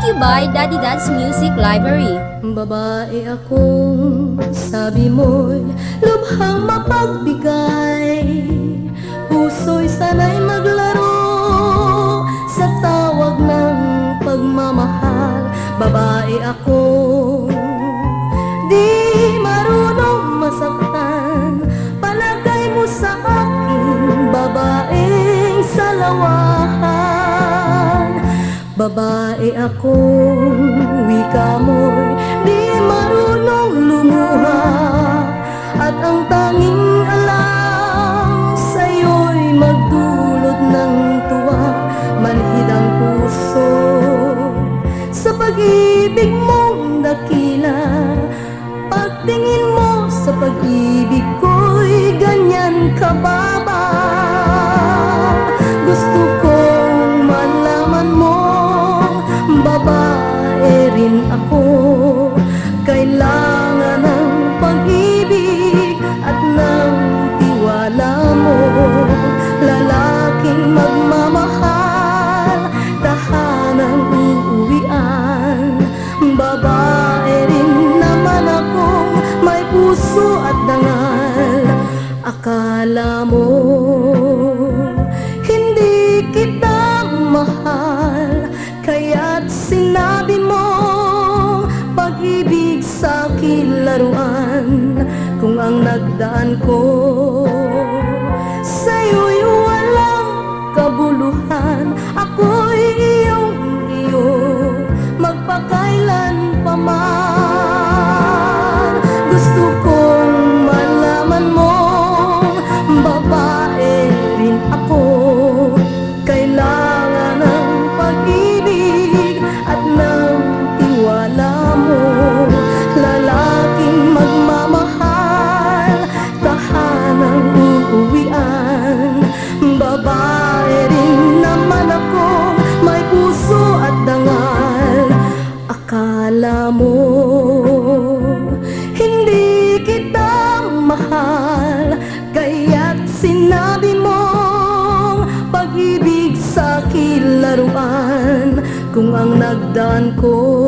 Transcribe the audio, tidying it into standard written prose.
you by Daddy Dad's Music Library. Babae akong sabi mo'y lubhang mapagbigay, puso'y sana'y maglaro sa tawag ng pagmamahal. Babae akong di marunong masaktan, palagay mo sa akin babaeng salawahan. Babae akong wika mo'y di marunong lumuha, at ang tanging alam sa'yo'y magdulot ng tuwa. Manhid ang puso sa pag-ibig mong dakila, pagtingin mo sa pag-ibig ko'y ganyan kababa. Gusto kong malaman mo, babae rin ako, kailangan ng pag-ibig at ng tiwala mo. Lalaking magmamahal, tahanang uuwian. Babae rin naman akong may puso at dangal. Akala mo hindi kita mahal, kaya't sinabi mo pag-ibig sa'kin laruan. Kung ang nagdaan ko sa'yo'y walang kabuluhan, ako'y iyong-iyo magpakailan pa man. Gusto kong malaman mo, babae rin ako, kailangan ng pag-ibig at ng tiwala mo. Lalaking magmamahal, tahanang uuwian. Babae rin naman ako, may puso at dangal. Akala mo hindi kita mahal, kaya't sinabi mong pag-ibig sa'kin laruan. Kung ang nagdaan ko